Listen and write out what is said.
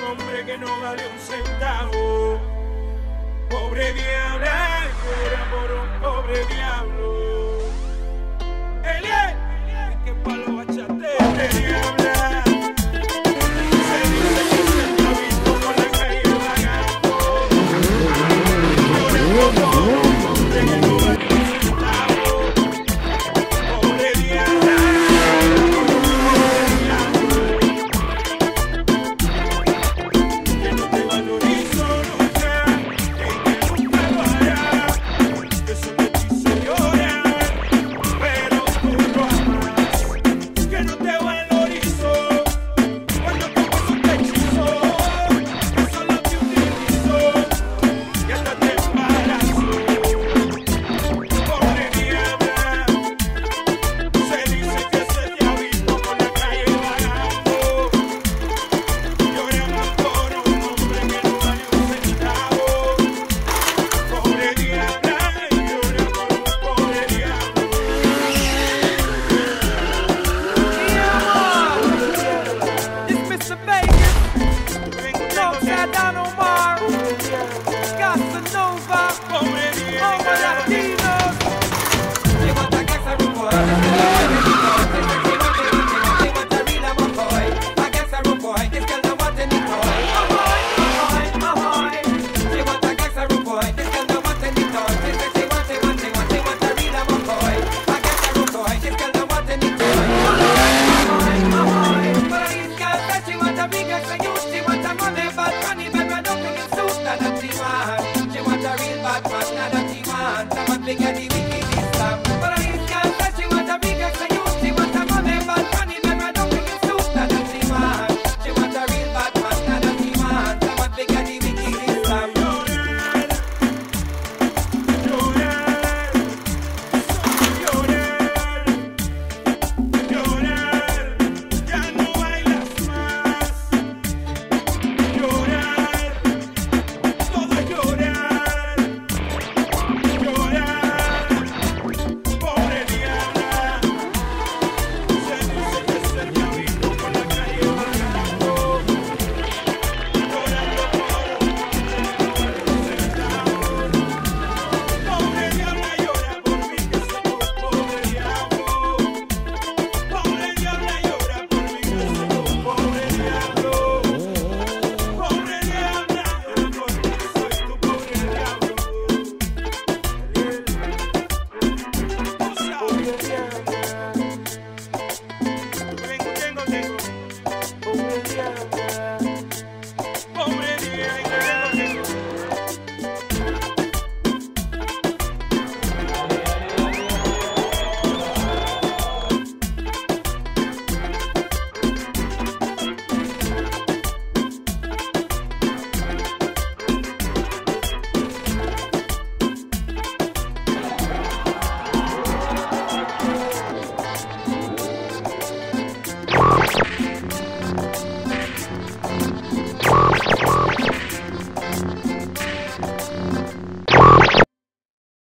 hombre que no vale un centavo. Pobre diabla, llora por un pobre diablo. Elie, es que palo bachate. Pobre diabla, se dice que se te ha visto por la calle vagando. Llora por un hombre que no vale un centavo. Pobre diabla, que no te valorizo nunca, que nunca lo hará. Eso de ti se llora, pero tú lo amas. Que no te valorizo cuando tu beso te hechizó, que solo te utilizo y hasta te embarazo. Pobre diabla, se dice que se te ha visto por la calle vagando, llorando por un hombre que no vale un centavo. Pobre diabla, llora por un pobre diablo. It's Mr. Vegas, alongside Don Omar, Casanova, Pobre all my diabla. Latinos. She want a gangsta rude boy. She want a real amor boy. A gangsta rude boy. This girl don't want any toy. Ahoy, ahoy. She want a gangsta rude boy. This girl don't want any toy. She want a real amor boy. A gangsta rude boy. This girl don't want any toy. Ahoy. But this girl said she want a big gangsta youth. She want a money bad man, even run up in his suit. Now that she want. She want a real bad man. Now that she want. Some big Eddie.